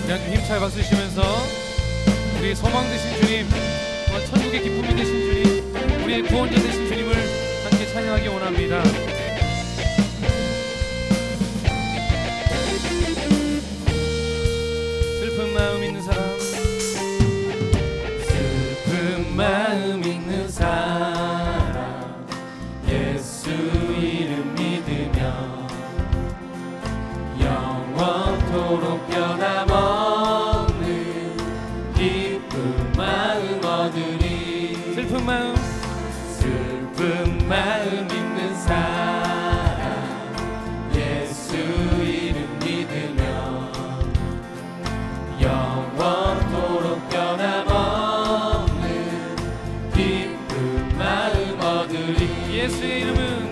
그냥 좀 힘차게 박수 치면서 우리 소망 되신 주님, 천국의 기쁨이 되신 주님, 우리의 구원자 되신 주님을 함께 찬양하기 원합니다. 슬픈 마음 있는 사람, 슬픈 마음 있는 사람, 예수 이름 믿으며 영원토록 변함없는 기쁜 마음 얻으리. 슬픈 마음 있는 사람, 예수 이름 믿으며 영원토록 변함없는 기쁜 마음 얻으리. 예수의 이름은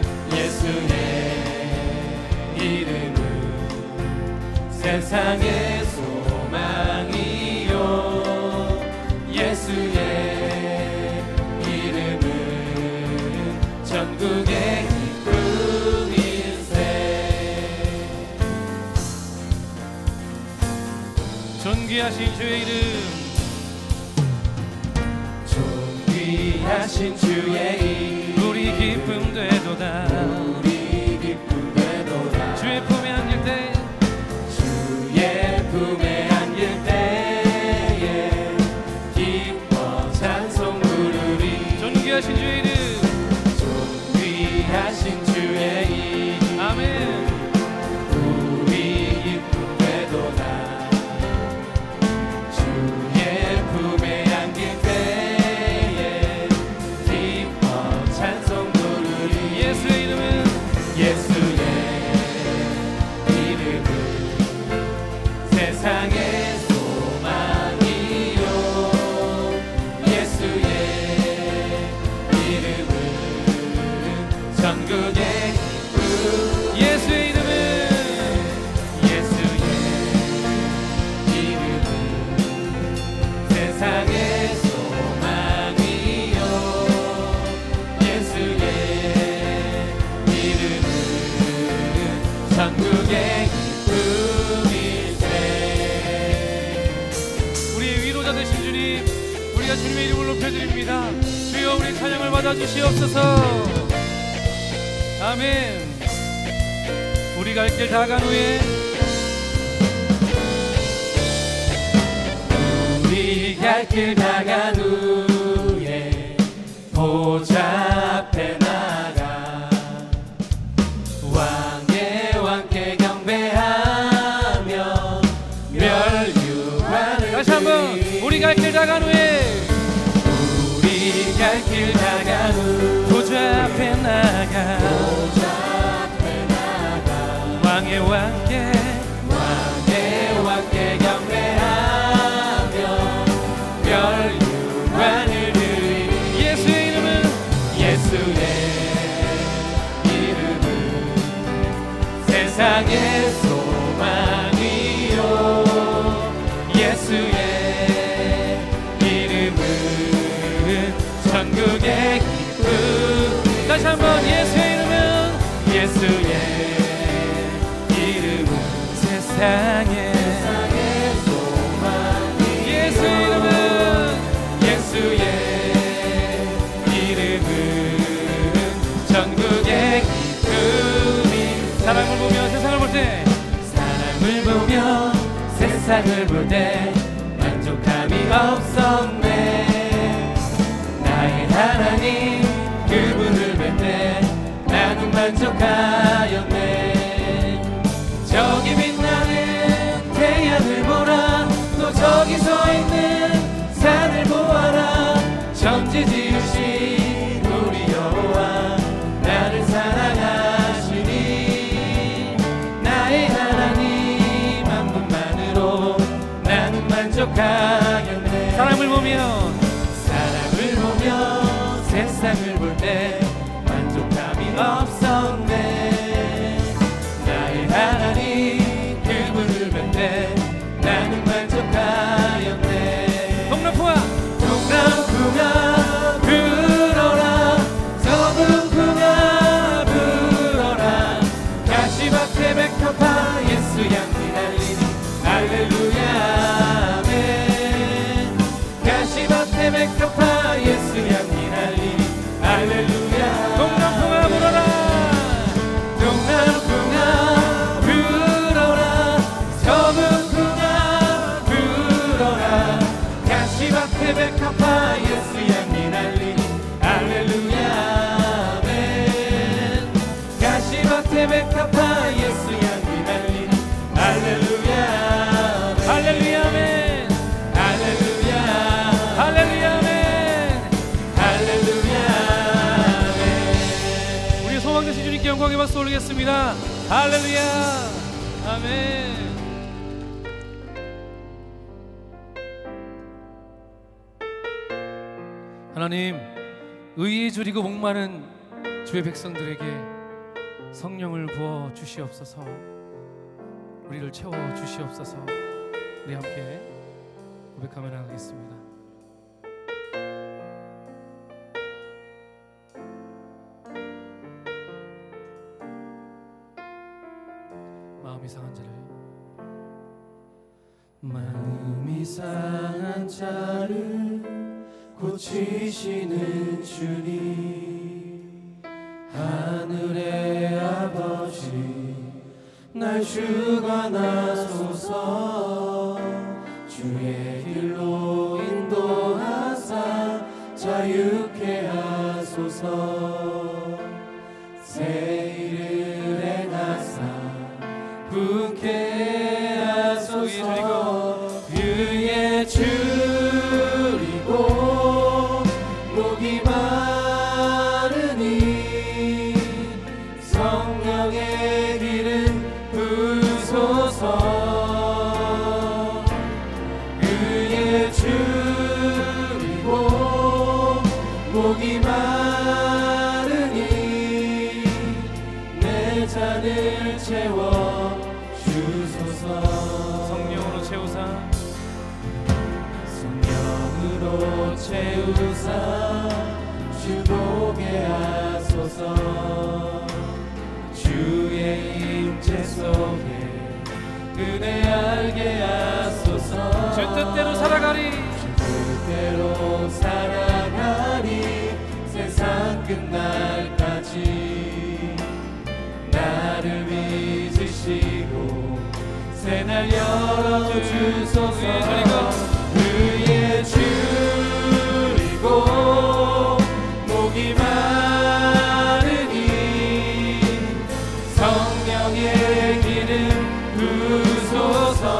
세상의 소망이요, 예수의 이름은 전국의 기쁨일세. 존귀하신 주의 이름, 존귀하신 주의 이름, 우리 기쁨 되도다, 주의 품에 안길 때, 품에 안길 때에 기뻐 찬송 부르리. 존귀하신 주의 이름, 존귀하신 주의 이름, 아멘. 우리 기쁨 되도다, 주의 품에 안길 때에 기뻐 찬송 부르리. 예수의 이름은 세상의 소망이요, 예수의 이름은 전국의 기쁨. 예수의 이름은 세상의 소망이요, 예수의 이름은 전국의 주님의 이름을 높여드립니다. 주여 우리 찬양을 받아주시옵소서. 아멘. 우리 갈 길 다 간 후에, 우리 갈 길 다 간 후에 보좌 앞에 나가 왕의 왕께 경배하며 멸류관을. 다시 한번. 우리 갈 길 다 간 후에, 갈 길 다 간 후 보좌 앞에 나가 왕의 왕께 경배하며 멸류관을 드리리. 예수의 이름은 세상의 소망이요, 예수의 전국의 기쁨. 다시 한번. 예수의 이름은 세상의 소망이. 예수의 이름은 전국의 기쁨이. 사람을 보며 세상을 볼 때 만족함이 없었네. 나의 하나님 그분을 뵐 때 나는 만족하였네. 저기 빛나는 태양을 보라, 또 저기 서 있는 산을 보아라. 천지 지으신 우리 여호와 나를 사랑하시니 나의 하나님 한 분만으로 나는 만족하였네. 사람을 보며 세상을 볼 때 만족함이 없었네. 나의 하나님 그분을 뵐 때 나는 만족하였네. 동남풍아 불어라, 서북풍아 불어라. 가시밭에 백합화 예수 향기 달리니 할렐루야. 박수 올리겠습니다. 할렐루야. 아멘. 하나님, 의에 줄이고 목마른 주의 백성들에게 성령을 부어 주시옵소서. 우리를 채워 주시옵소서. 우리 함께 고백하며 나가겠습니다. 마음이 상한 자를, 마음이 상한 자를 고치시는 주님, 하늘의 아버지 날 주관하소서. 주의 길로 인도하사 자유케 하소서. 새 일을 행하사 부케 하소서. 위에 줄이고 목이 마르니 성령의 기름 부소서. 위에 줄이고 목이 마르니 내 잔을 채워 주소서. 성령으로 채우사, 성령으로 채우사 주 보게 하소서. 주의 임재 속에 은혜 알게 하소서. 주 뜻대로 살아가리, 주 뜻대로 살아가리. 세상 끝날까지 나를 믿으시고 새날 열어주소서. 의에 줄이고 목이 마르니 성령의 기름 부소서.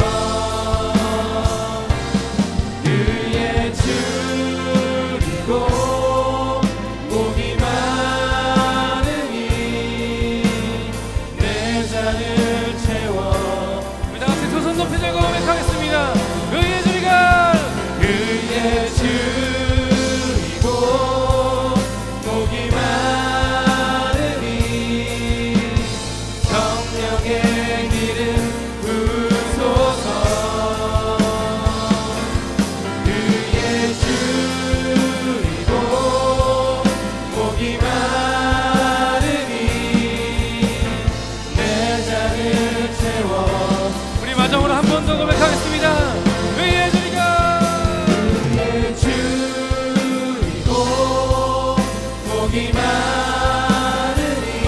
의에 줄이고 목이 마르니 내 잔을 채워. 우리 다같이 두 손 높이 들고 고백하겠습니다. 의에 줄이가, 의에 줄이고 목이 마르니 성령의 기름 부소서. 의에 줄이고 목이 마르니 내 잔을 채워. 우리 마지막으로 한 번 더 고백하겠습니다. 의에 줄이가, 의에 줄이고 목이 마르니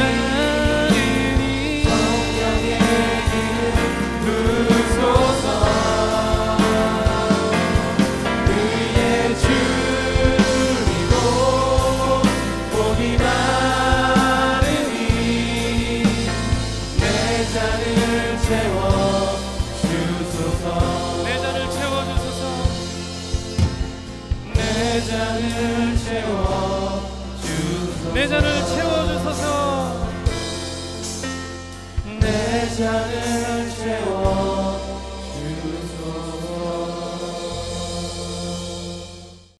성령의 기름 부소서. 의에 줄이고 목이 마르니 내 잔을 채워 주소서. 내 잔을 채워주소서. 내 잔을 채워 주소서. 내 잔을 채워주소서. 내 잔을